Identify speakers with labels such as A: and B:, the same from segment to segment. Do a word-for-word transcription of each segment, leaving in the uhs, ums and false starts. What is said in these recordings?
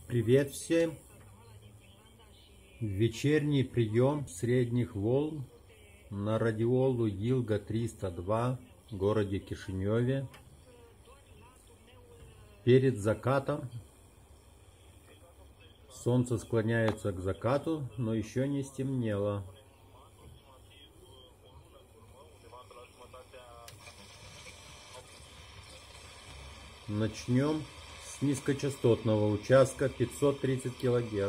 A: Привет всем! Вечерний прием средних волн на радиолу Илга триста два в городе Кишиневе. Перед закатом. Солнце склоняется к закату, но еще не стемнело. Начнем с низкочастотного участка пятьсот тридцать килогерц.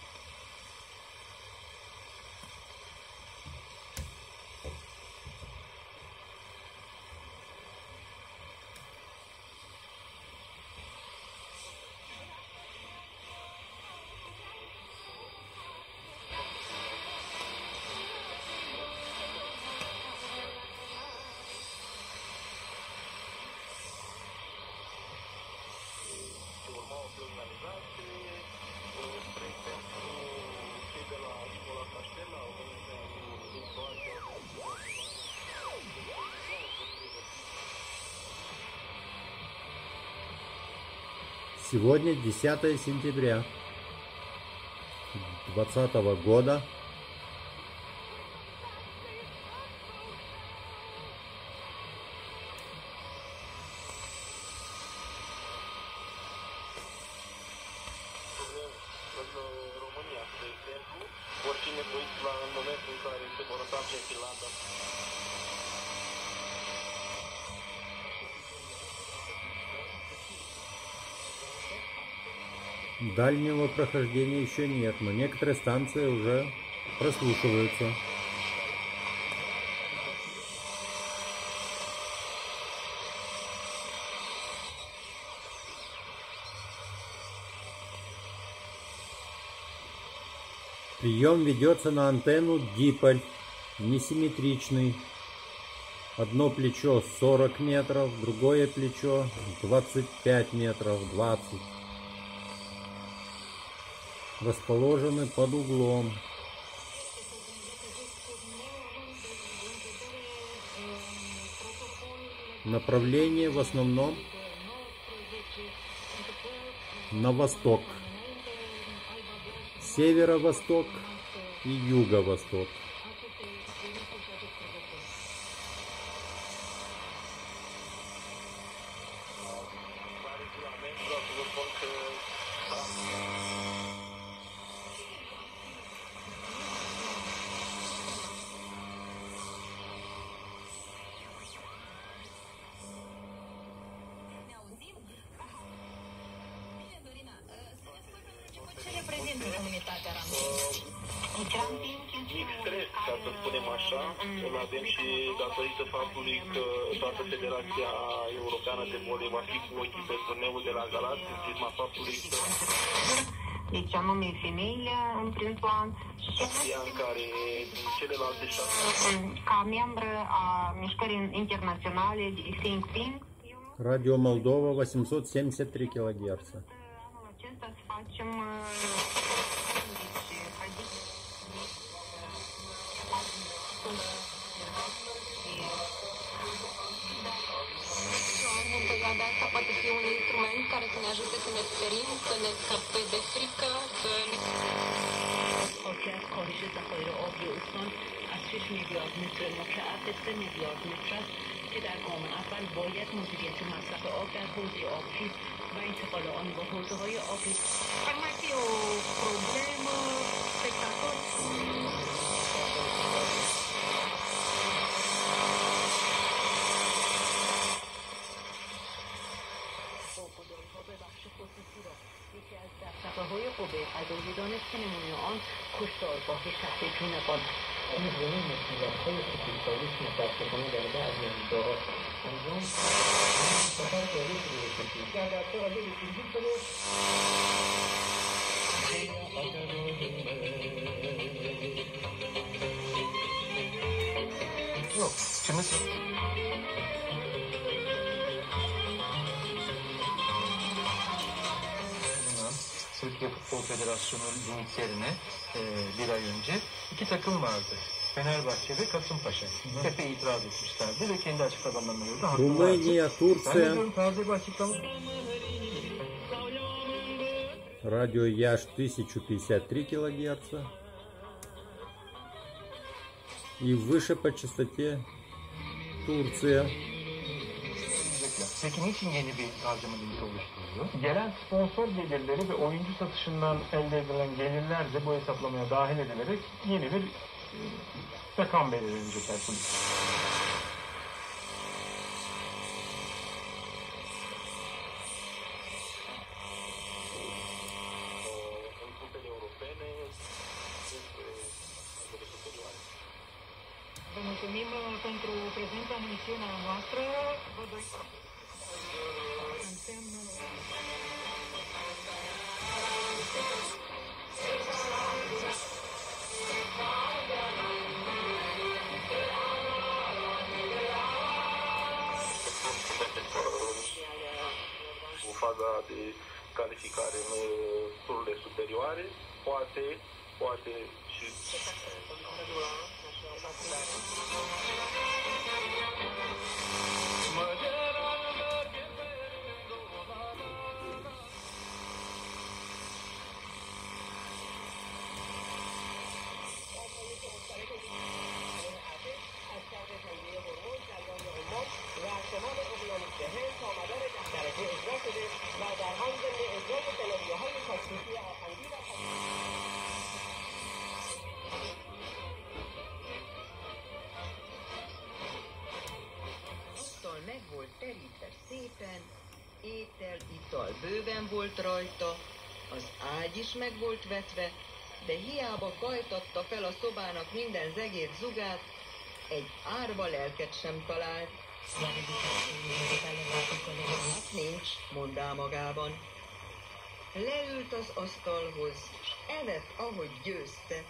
A: Сегодня десятое сентября двадцатого года. Дальнего прохождения еще нет, но некоторые станции уже прослушиваются. Прием ведется на антенну диполь, несимметричный. Одно плечо сорок метров, другое плечо двадцать пять метров, двадцать. Расположены под углом. Направление в основном на восток, северо-восток и юго-восток.
B: Mic stres, ca să spunem așa, îl avem și datorită faptului că toată Federația Europeană de Vole va fi cu ochii pe turneul de la Galați, în prisma faptului că
C: deci anume femeile în prim plan
B: și în care din celelalte șase
C: ca membră a mișcării internaționale de Think Pink.
A: Radio Moldova восемьсот семьдесят три килогерца.
C: Anul acesta să facem
D: perioada asta poate fi un instrument care să ne ajute să ne ferim, să ne scăpăm de frică, să...
E: Ocean corrige zapoire obruuson از شش میلیارد متر مکعب به سه میلیارد متر است که در گام اول باید مدیریت مصرف آب در حوضه آبی و انتقال آن به حوضه‌های آبی.
C: Ar mai fi o problemă, spectatori.
E: های قوه قضاییه دانست که نمونه آن کشتارگاه شهر جونقان
F: نظامی مسئولیت‌های خصوصی‌سازی متاسفانه در بعضی روزه‌ها انجام سفر داده شده باشید که در حال رسیدگی شده
G: Yok, şimdi Türkiye Futbol Federasyonu linklerine e, bir ay önce iki takım vardı. Fenerbahçe ve Kasımpaşa. Tepe itiraz etmişlerdi ve kendi açıklamalarını gördü.
A: Rumınya, Turция.
G: Ben de diyorum taze bir açıklama.
A: Радио Яш тысяча пятьдесят три килогерца. И выше по частоте Turция.
G: Peki niçin yeni bir harcama limiti oluşturuluyor?
F: Gelen sponsor gelirleri ve oyuncu satışından elde edilen gelirler de bu hesaplamaya dahil edilerek yeni bir e, rakam belirlenecek her kulüp.
B: în puteri europene despre niveluri superioare.
C: Vă mulțumim pentru prezența în emisiunea noastră. Vă doi însemn
B: În faza de calificare în tururile superioare, poate, poate și
H: meg volt terítve szépen, étel, ital bőven volt rajta, az ágy is meg volt vetve, de hiába kajtatta fel a szobának minden zegét zugát, egy árva lelket sem talált. Hát nincs, mondá magában. Leült az asztalhoz, s evett, ahogy győzte.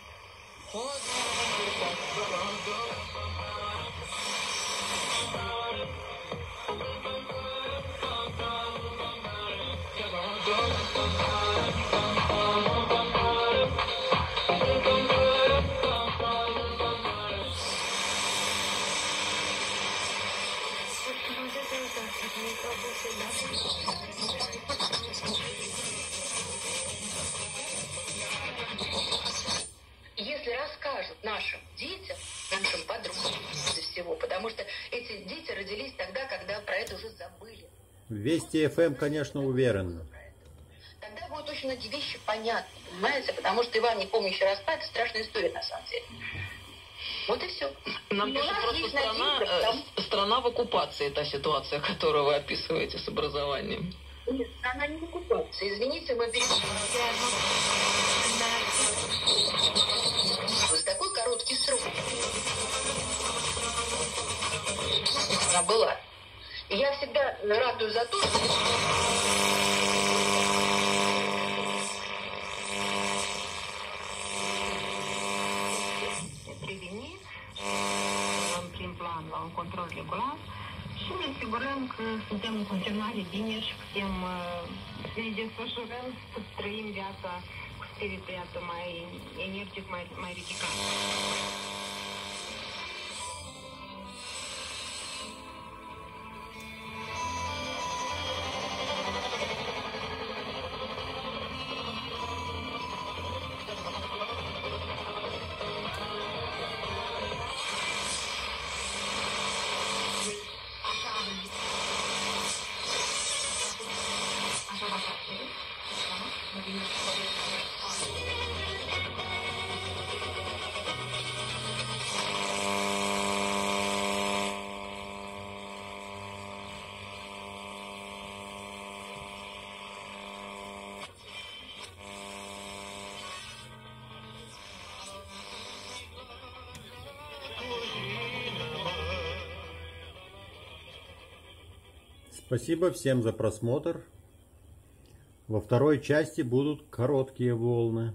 D: Если расскажут нашим детям, нашим подругам из всего, потому что эти дети родились тогда, когда про это уже забыли.
A: Вести эф эм, конечно, уверенно.
D: Тогда будут очень многие вещи понятны, понимаете? Потому что Иван, не помнящий распад, это страшная история на самом деле. Вот и все.
I: Нам
D: И у
I: пишут
D: нас
I: просто
D: есть
I: страна,
D: надежда,
I: э,
D: потому-
I: страна в оккупации, та ситуация, которую вы описываете с образованием.
D: Нет, страна не в оккупации. Извините, мы перешли за такой короткий срок. Она была. И я всегда радую за то, что...
C: prevenit, în prim plan la un control regulat și ne asigurăm că suntem în continuare bine și putem uh, să ne desfășurăm, să trăim viața cu spiritul iată, mai energic, mai, mai ridicat.
A: Спасибо всем за просмотр. Во второй части будут короткие волны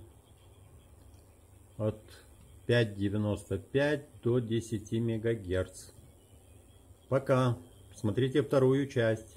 A: от пять девяносто пять до десяти мегагерц. Пока. Смотрите вторую часть.